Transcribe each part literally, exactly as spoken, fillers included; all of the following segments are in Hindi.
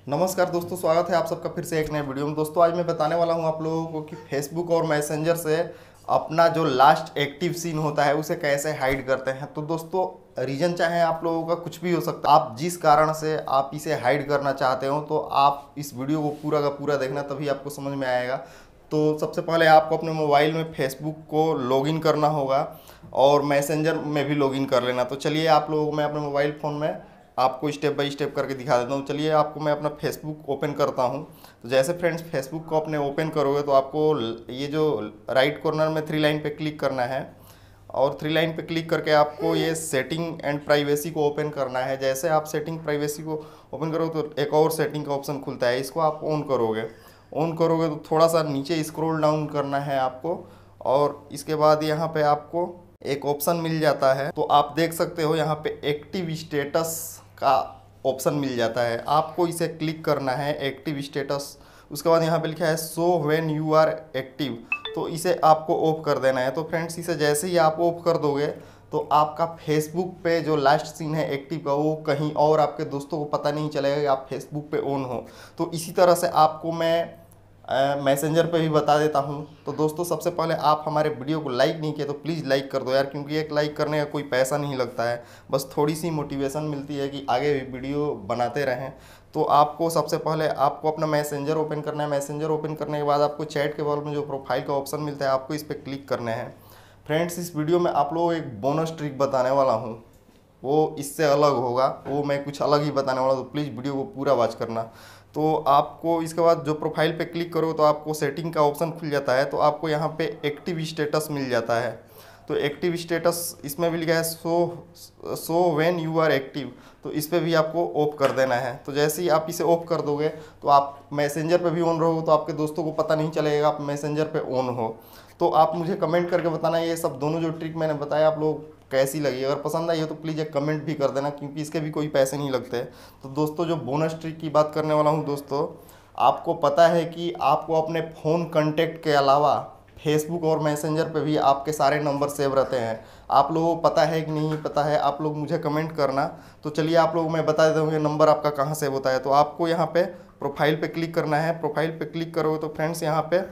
नमस्कार दोस्तों, स्वागत है आप सबका फिर से एक नए वीडियो में। दोस्तों आज मैं बताने वाला हूं आप लोगों को कि फेसबुक और मैसेंजर से अपना जो लास्ट एक्टिव सीन होता है उसे कैसे हाइड करते हैं। तो दोस्तों रीज़न चाहे आप लोगों का कुछ भी हो सकता है, आप जिस कारण से आप इसे हाइड करना चाहते हो तो आप इस वीडियो को पूरा का पूरा देखना, तभी आपको समझ में आएगा। तो सबसे पहले आपको अपने मोबाइल में फेसबुक को लॉगिन करना होगा और मैसेंजर में भी लॉगिन कर लेना। तो चलिए आप लोगों को मैं अपने मोबाइल फ़ोन में आपको स्टेप बाय स्टेप करके दिखा देता हूँ। चलिए आपको मैं अपना फेसबुक ओपन करता हूँ। तो जैसे फ्रेंड्स फेसबुक को अपने ओपन करोगे तो आपको ये जो राइट कॉर्नर में थ्री लाइन पे क्लिक करना है और थ्री लाइन पे क्लिक करके आपको ये सेटिंग एंड प्राइवेसी को ओपन करना है। जैसे आप सेटिंग प्राइवेसी को ओपन करोगे तो एक और सेटिंग का ऑप्शन खुलता है, इसको आप ऑन करोगे। ऑन करोगे तो थोड़ा सा नीचे स्क्रॉल डाउन करना है आपको और इसके बाद यहाँ पे आपको एक ऑप्शन मिल जाता है। तो आप देख सकते हो यहाँ पे एक्टिव स्टेटस का ऑप्शन मिल जाता है, आपको इसे क्लिक करना है एक्टिव स्टेटस। उसके बाद यहाँ पे लिखा है show when you are active, तो इसे आपको ऑफ कर देना है। तो फ्रेंड्स इसे जैसे ही आप ऑफ कर दोगे तो आपका फेसबुक पे जो लास्ट सीन है एक्टिव का वो कहीं और आपके दोस्तों को पता नहीं चलेगा कि आप फेसबुक पे ऑन हो। तो इसी तरह से आपको मैं मैसेंजर पे भी बता देता हूँ। तो दोस्तों सबसे पहले आप हमारे वीडियो को लाइक नहीं किए तो प्लीज़ लाइक कर दो यार, क्योंकि एक लाइक करने का कोई पैसा नहीं लगता है, बस थोड़ी सी मोटिवेशन मिलती है कि आगे भी वीडियो बनाते रहें। तो आपको सबसे पहले आपको अपना मैसेंजर ओपन करना है। मैसेंजर ओपन करने के बाद आपको चैट के बगल में जो प्रोफाइल का ऑप्शन मिलता है आपको इस पर क्लिक करना है। फ्रेंड्स इस वीडियो में आप लोगों को एक बोनस ट्रिक बताने वाला हूँ, वो इससे अलग होगा, वो मैं कुछ अलग ही बताने वाला हूँ, तो प्लीज़ वीडियो को पूरा वॉच करना। तो आपको इसके बाद जो प्रोफाइल पे क्लिक करो तो आपको सेटिंग का ऑप्शन खुल जाता है। तो आपको यहाँ पे एक्टिव स्टेटस मिल जाता है। तो एक्टिव स्टेटस इसमें भी लिखा है show show when you are active, तो इस पर भी आपको ऑफ कर देना है। तो जैसे ही आप इसे ऑफ कर दोगे तो आप मैसेंजर पे भी ऑन रहोगे तो आपके दोस्तों को पता नहीं चलेगा आप मैसेंजर पे ऑन हो। तो आप मुझे कमेंट करके बताना ये सब दोनों जो ट्रिक मैंने बताया आप लोग कैसी लगी। अगर पसंद आई हो तो प्लीज़ एक कमेंट भी कर देना, क्योंकि इसके भी कोई पैसे नहीं लगते। तो दोस्तों जो बोनस ट्रिक की बात करने वाला हूँ दोस्तों, आपको पता है कि आपको अपने फ़ोन कॉन्टैक्ट के अलावा फेसबुक और मैसेंजर पे भी आपके सारे नंबर सेव रहते हैं। आप लोगों को पता है कि नहीं पता है, आप लोग मुझे कमेंट करना। तो चलिए आप लोग मैं बता देता हूँ ये नंबर आपका कहाँ सेव होता है। तो आपको यहाँ पे प्रोफाइल पे क्लिक करना है। प्रोफाइल पे क्लिक करोगे तो फ्रेंड्स यहाँ पे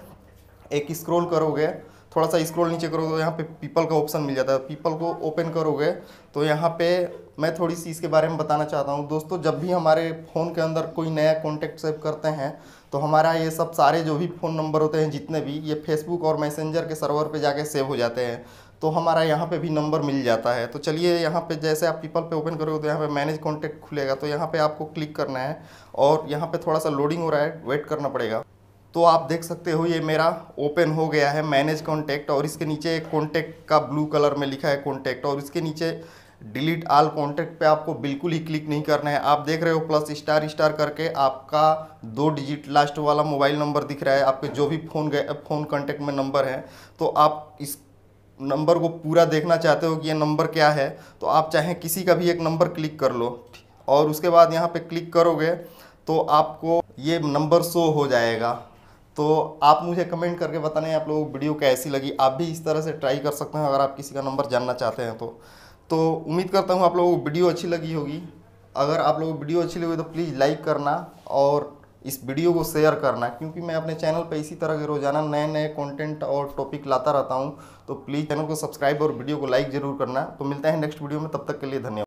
एक स्क्रॉल करोगे, थोड़ा सा स्क्रॉल नीचे करोगे तो यहाँ पे पीपल का ऑप्शन मिल जाता है। पीपल को ओपन करोगे तो यहाँ पे मैं थोड़ी सी इसके बारे में बताना चाहता हूँ। दोस्तों जब भी हमारे फ़ोन के अंदर कोई नया कॉन्टैक्ट सेव करते हैं तो हमारा ये सब सारे जो भी फ़ोन नंबर होते हैं जितने भी, ये फेसबुक और मैसेंजर के सर्वर पे जाके सेव हो जाते हैं। तो हमारा यहाँ पे भी नंबर मिल जाता है। तो चलिए यहाँ पे जैसे आप पीपल पे ओपन करोगे तो यहाँ पे मैनेज कॉन्टैक्ट खुलेगा। तो यहाँ पे आपको क्लिक करना है और यहाँ पे थोड़ा सा लोडिंग हो रहा है, वेट करना पड़ेगा। तो आप देख सकते हो ये मेरा ओपन हो गया है मैनेज कॉन्टैक्ट, और इसके नीचे एक कॉन्टैक्ट का ब्लू कलर में लिखा है कॉन्टैक्ट, और इसके नीचे डिलीट ऑल कॉन्टैक्ट पे आपको बिल्कुल ही क्लिक नहीं करना है। आप देख रहे हो प्लस स्टार स्टार करके आपका दो डिजिट लास्ट वाला मोबाइल नंबर दिख रहा है, आपके जो भी फ़ोन गए फ़ोन कॉन्टैक्ट में नंबर है। तो आप इस नंबर को पूरा देखना चाहते हो कि ये नंबर क्या है, तो आप चाहे किसी का भी एक नंबर क्लिक कर लो और उसके बाद यहाँ पे क्लिक करोगे तो आपको ये नंबर शो हो जाएगा। तो आप मुझे कमेंट करके बताना है आप लोगों को वीडियो कैसी लगी। आप भी इस तरह से ट्राई कर सकते हैं अगर आप किसी का नंबर जानना चाहते हैं तो तो उम्मीद करता हूँ आप लोगों को वीडियो अच्छी लगी होगी। अगर आप लोगों को वीडियो अच्छी लगी तो प्लीज़ लाइक करना और इस वीडियो को शेयर करना, क्योंकि मैं अपने चैनल पर इसी तरह के रोज़ाना नए नए कंटेंट और टॉपिक लाता रहता हूँ। तो प्लीज़ चैनल को सब्सक्राइब और वीडियो को लाइक ज़रूर करना। तो मिलते हैं नेक्स्ट वीडियो में, तब तक के लिए धन्यवाद।